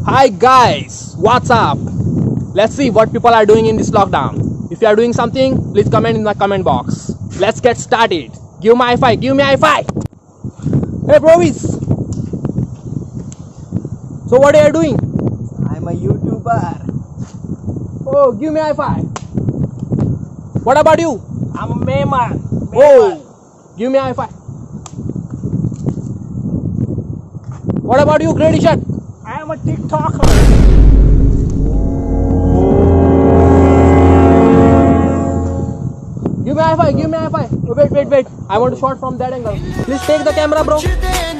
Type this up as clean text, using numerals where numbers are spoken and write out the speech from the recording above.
Hi guys, what's up? Let's see what people are doing in this lockdown. If you are doing something, please comment in the comment box. Let's get started. Give me a high five, give me a high five. Hey brovies. So what are you doing? I'm a YouTuber. Oh, give me a high five. What about you? I'm a Mema. Oh, give me a high five. What about you, Grady Shirt? I am a TikToker. Give me a high five, give me a high five. Wait. I want to shot from that angle. Please take the camera, bro.